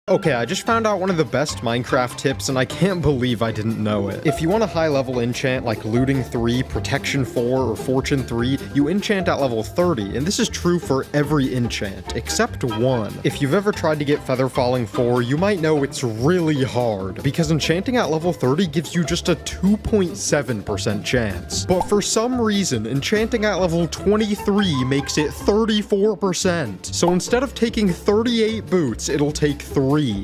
Okay, I just found out one of the best Minecraft tips, and I can't believe I didn't know it. If you want a high-level enchant like Looting 3, Protection 4, or Fortune 3, you enchant at level 30, and this is true for every enchant, except one. If you've ever tried to get Feather Falling 4, you might know it's really hard, because enchanting at level 30 gives you just a 2.7% chance. But for some reason, enchanting at level 23 makes it 34%. So instead of taking 38 boots, it'll take 3.